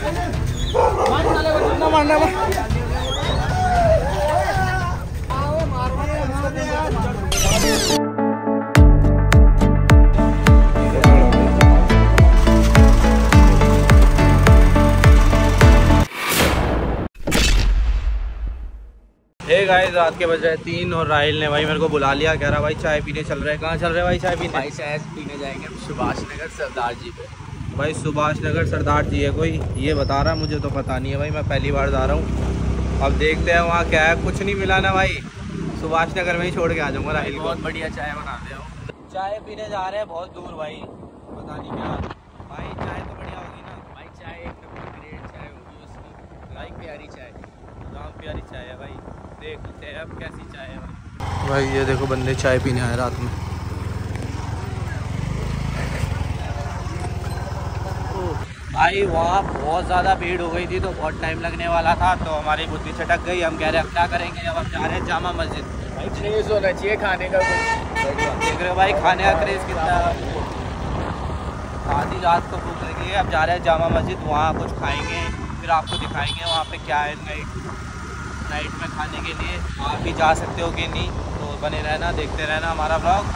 Guys रात के बजे 3 और राहिल ने भाई मेरे को बुला लिया, कह रहा भाई चाय पीने चल रहे हैं। कहाँ चल रहे हैं भाई चाय पीने? भाई चाय पीने जाएंगे सुभाष नगर सरदार जी पे। भाई सुभाष नगर सरदार जी है कोई, ये बता रहा, मुझे तो पता नहीं है भाई, मैं पहली बार जा रहा हूँ। अब देखते हैं वहाँ क्या है, कुछ नहीं मिला ना भाई, सुभाष नगर में ही छोड़ के आ जाऊँगा राहिल को। बहुत बढ़िया चाय बनाते हो। चाय पीने जा रहे हैं बहुत दूर भाई, पता नहीं क्या। भाई चाय तो बढ़िया होगी ना भाई, चाय एक नंबर ग्रेट चाय होगी उसकी, भाई प्यारी चाय, गाँव प्यारी चाय है भाई। देखते हैं अब कैसी चाय है भाई। ये देखो बंदे चाय पीने आए रात में। भाई वहाँ बहुत ज़्यादा भीड़ हो गई थी तो बहुत टाइम लगने वाला था, तो हमारी बुद्धि छटक गई। हम कह रहे हैं अब क्या करेंगे, अब हम जा रहे हैं जामा मस्जिद। भाई क्रेज होना चाहिए खाने का कुछ। देख रहे हो भाई खाने का क्रेज कितना, आधी रात को भूख लगी है। अब जा रहे हैं जामा मस्जिद, वहाँ कुछ खाएंगे, फिर आपको दिखाएंगे वहाँ पे क्या है नाइट में खाने के लिए। आप भी जा सकते हो कि नहीं, तो बने रहना, देखते रहना हमारा व्लॉग।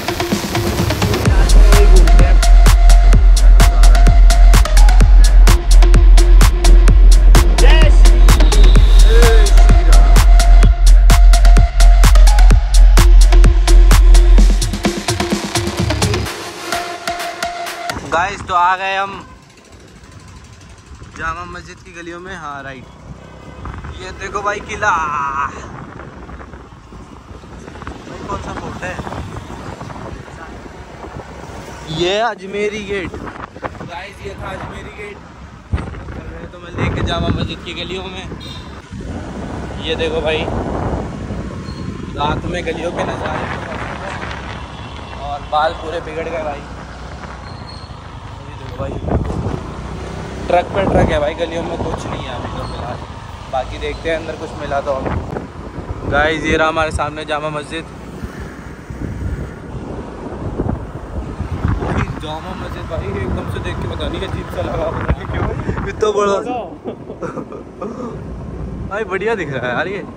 गाइस तो आ गए हम जामा मस्जिद की गलियों में। हाँ राइट, ये देखो भाई किला। भाई कौन सा फोर्ट है ये? अजमेरी गेट। गाइस ये था अजमेरी गेट। तो मैं लेके जामा मस्जिद की गलियों में। ये देखो भाई रात में गलियों के नज़ारे, और बाल पूरे बिगड़ गए भाई। भाई ट्रक पे ट्रक है भाई, गलियों में कुछ नहीं है अभी तो फिलहाल। बाकी देखते हैं अंदर कुछ मिला तो हम। गाइस ये रहा हमारे सामने जामा मस्जिद। जामा मस्जिद भाई एकदम से देख के पता नहीं अजीब सा लगा, क्यों इतना बड़ा भाई, बढ़िया दिख रहा है यार ये।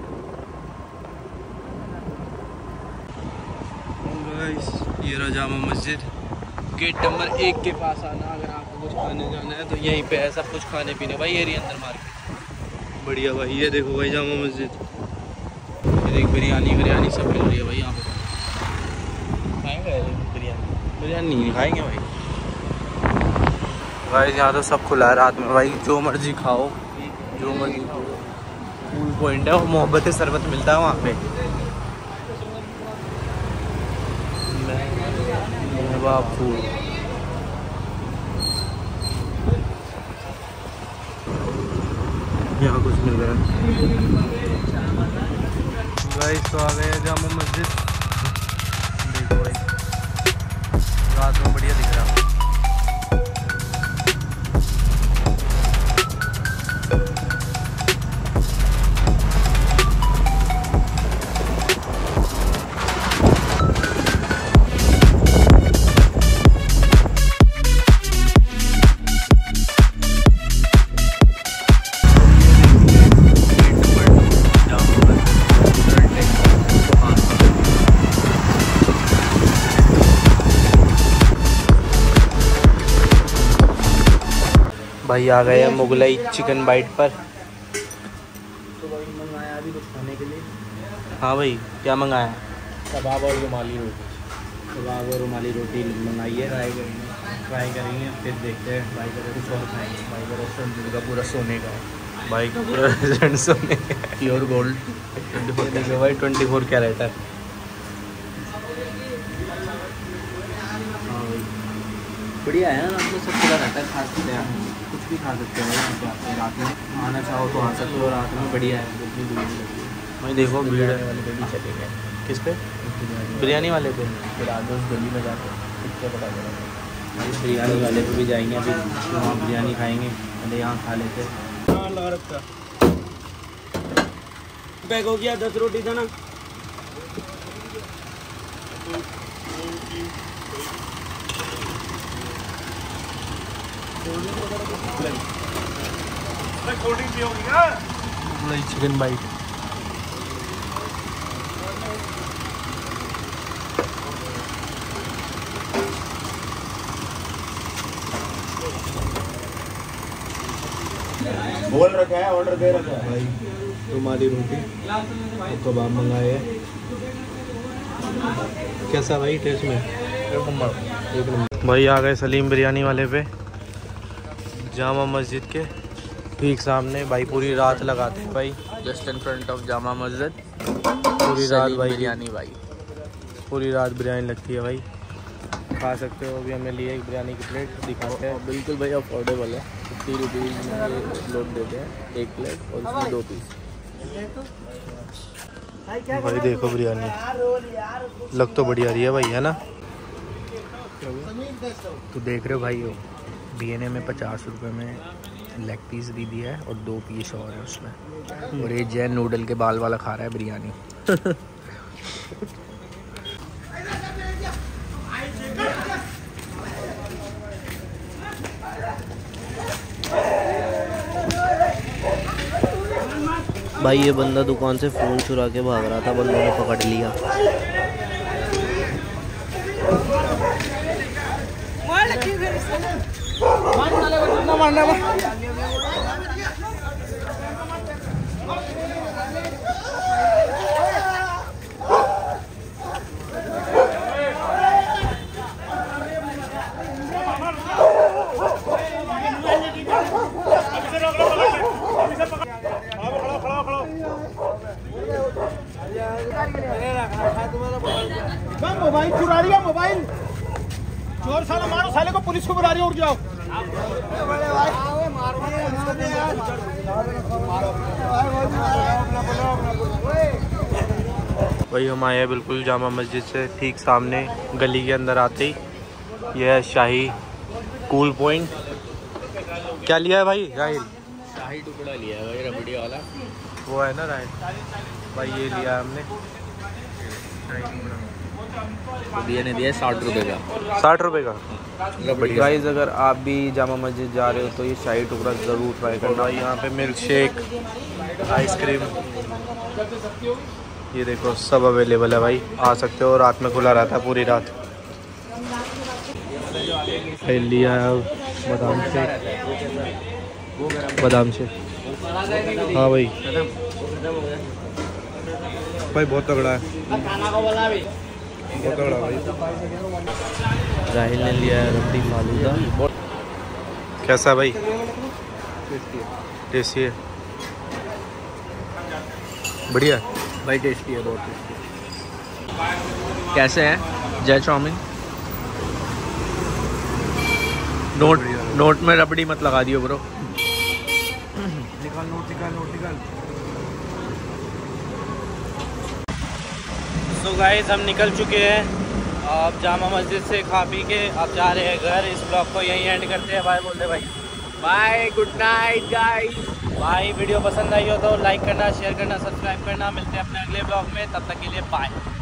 गाइस ये रहा जामा मस्जिद, गेट नंबर 1 के पास आना अगर आपको कुछ खाने जाना है तो यहीं पे है सब कुछ खाने पीने भाई। एरिया अंदर मार्केट बढ़िया भाई। ये देखो भाई जामा मस्जिद, ये देख बिरयानी सब मिल रही है भाई यहाँ पे। खाएंगे बिरयानी नहीं खाएंगे भाई। भाई यहाँ तो सब खुला है रात में भाई, जो मर्जी खाओ, जो मर्जी खाओ। कूल पॉइंट है, और मोहब्बत शरबत मिलता है वहाँ पे। बापू यहाँ कुछ मिल रहा है गाइस। तो आ गए जामा मस्जिद। देखो भाई रात में बढ़िया दिख रहा है। भाई आ गए हैं मुगलाई चिकन बाइट पर। तो भाई मंगाया अभी कुछ खाने के लिए। हाँ भाई क्या मंगाया? कबाब और रुमाली रोटी। कबाब और रुमाली रोटी मंगाई है, ट्राई करेंगे फिर देखते हैं। भाई का कुछ और खाएंगे। भाई का रेस्टोरेंट का पूरा सोने का है, भाई का पूरा रेस्टोरेंट सोने का, प्योर गोल्ड। देखो भाई 24 कैरेट है। हाँ भाई बढ़िया है ना, आपको सब पूरा रहता है, खास कुछ भी खा सकते हो यहाँ पे। आप रात में आना चाहो तो आ सकते हो, रात में बढ़िया है। इतनी दूर लगती है भाई। देखो भीड़ वाले पे भी चलेंगे। किस पे? बिरयानी वाले पे। फिर आगे उस गली में जाकर कितने पता चला भाई बिरयानी वाले पे भी जाएंगे अभी, वहाँ बिरयानी खाएंगे। पहले यहाँ खा लेते। पैक हो गया 10 रोटी था ना। Chicken bite. बोल रखा है, ऑर्डर दे रखा है भाई रुमाली रोटी और कबाब मंगाए हैं। कैसा भाई टेस्ट में? एक नंबर भाई। आ गए सलीम बिरयानी वाले पे, जामा मस्जिद के ठीक सामने। भाई पूरी रात लगाते हैं भाई, just in front of Jama Masjid. पूरी रात भाई बिरयानी भाई, पूरी रात बिरयानी लगती है भाई। खा सकते हो। अभी हमने लिए एक बिरयानी की प्लेट, दिखाते हैं। बिल्कुल भाई अफोर्डेबल है। 50 रुपीज़ में लोड देते हैं एक प्लेट और उसमें 2 पीस। भाई देखो बिरयानी लग तो बढ़िया रही है भाई, है ना? तो देख रहे हो भाई, हो BNA में 50 रुपये में लेग पीस भी दिया है और 2 पीस और है उसमें। और ये जैन नूडल के बाल वाला खा रहा है बिरयानी। भाई ये बंदा दुकान से फ़ोन चुरा के भाग रहा था, बंदों ने पकड़ लिया। मोबाइल चुरा लिया, मोबाइल चोर साला, मारो साले को, पुलिस को बुला रही हो, उठ जाओ। भाई हम आए हैं बिल्कुल जामा मस्जिद से ठीक सामने, गली के अंदर आते ही यह है शाही कूल पॉइंट। क्या लिया है भाई राहिल? शाही टुकड़ा लिया है भाई, रबड़ी वाला। वो है ना राहिल भाई, ये लिया हमने। तो ने दिया 60 रुपये का। 60 रुपये का। गाइस अगर आप भी जामा मस्जिद जा रहे हो तो ये शाही टुकड़ा ज़रूर ट्राई करना। यहाँ पे मिल्क शेक, आइसक्रीम, ये देखो सब अवेलेबल है भाई। आ सकते हो, रात में खुला रहता है पूरी रात। लिया है बादाम शेक, बादाम शेक। हाँ भाई भाई बहुत तगड़ा है, बहुत तगड़ा भाई। राहिल ने लिया है रबड़ी फालूदा। कैसा है भाई? टेस्टी है, बढ़िया भाई, टेस्टी है, बहुत टेस्टी। कैसे है जय चाउमीन? नोट में रबड़ी मत लगा दियो ब्रो। निकाल नोट, निकाल नोट, निकाल। तो गाइस हम निकल चुके हैं अब जामा मस्जिद से खा पी के। अब जा रहे हैं घर। इस ब्लॉग को यहीं एंड करते हैं। बाय बोल दे भाई। Bye, good night guys. भाई वीडियो पसंद आई हो तो लाइक करना, शेयर करना, सब्सक्राइब करना। मिलते हैं अपने अगले ब्लॉग में, तब तक के लिए बाय।